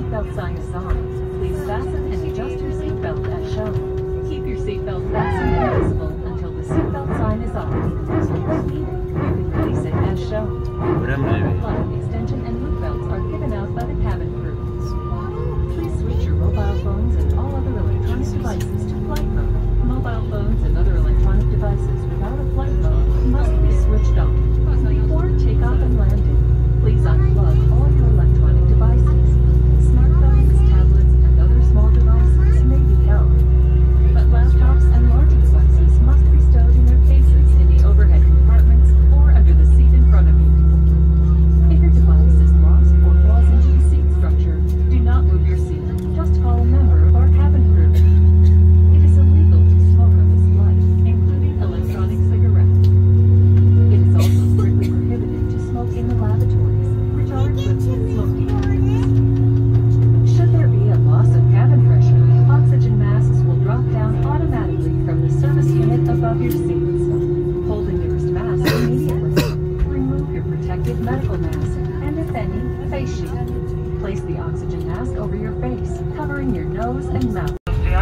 seatbelt sign is on, please fasten and adjust your seatbelt as shown. Keep your seatbelt fastened and visible until the seatbelt sign is off. When needed, you can release it as shown. Flight extension and loop belts are given out by the cabin crew. Please switch your mobile phones and all other electronic devices to flight mode. Mobile phones and other electronic devices without a flight mode must be switched on. Before takeoff and landing, please unplug all your electronic devices. Smartphones, tablets, and other small devices may be held, but laptops and larger devices must be stowed in their cases in the overhead compartments or under the seat in front of you. If your device is lost or falls into the seat structure, do not move your seat. Just call a member of our cabin crew. It is illegal to smoke on this flight, including electronic cigarettes. It is also strictly prohibited to smoke in the lavatories, which are equipped with smoking cabins. Should there be a loss of cabin pressure, oxygen masks will drop down automatically from the service unit above your seats. Hold the nearest mask immediately. Remove your protective medical mask and, if any, face shield. Place the oxygen mask over your face, covering your nose and mouth.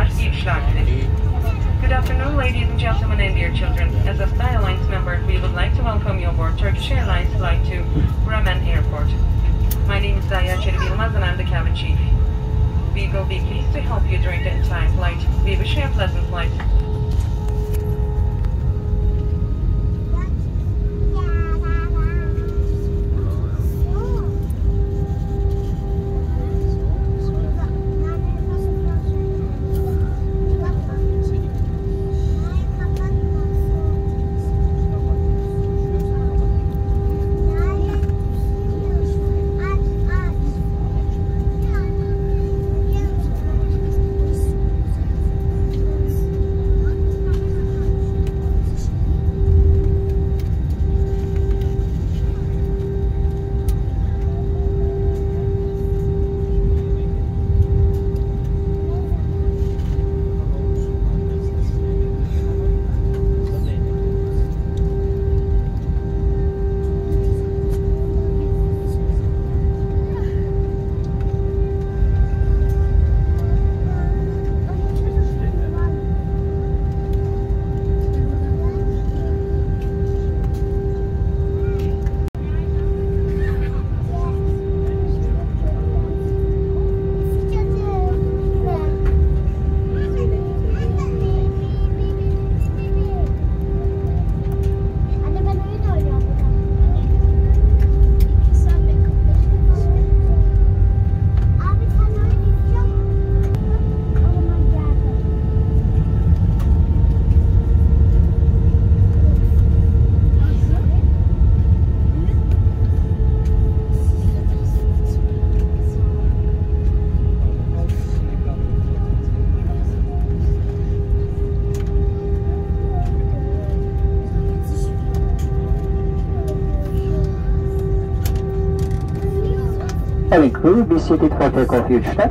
Good afternoon, ladies and gentlemen and dear children. As a Sky Alliance member, we would like to welcome you aboard Turkish Airlines flight to Bremen Airport. My name is Zaya Çelebi-Yılmaz and I'm the cabin chief. We will be pleased to help you during the entire flight. We wish you a pleasant flight. Cabin crew, be seated for takeoff, huge step.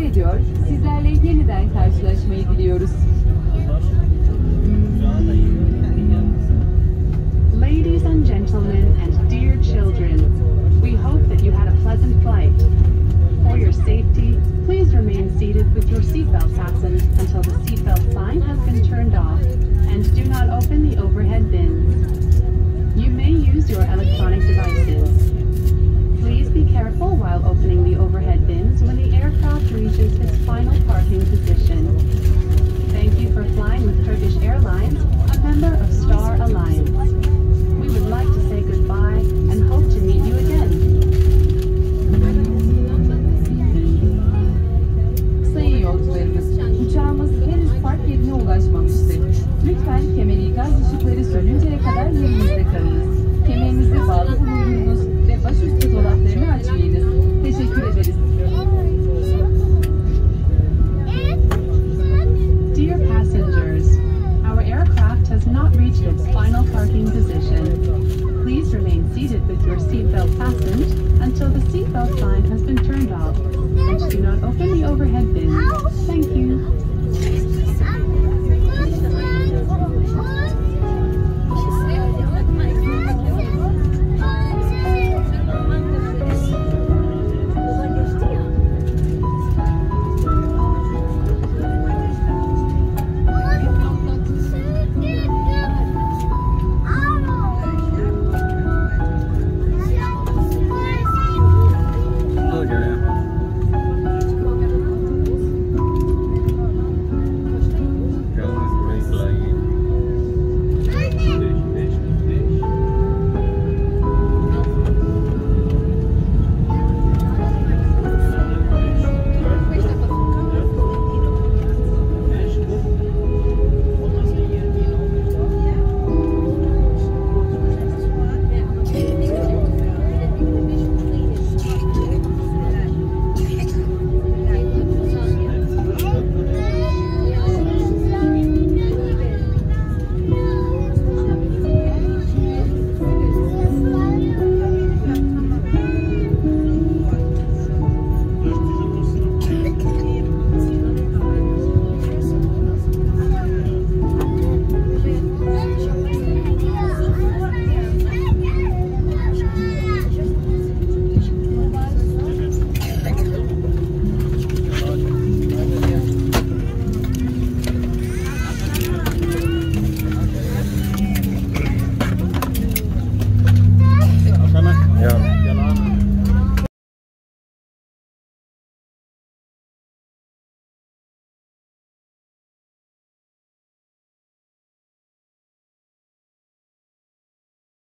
ediyor, sizlerle yeniden karşılaşmayı diliyoruz.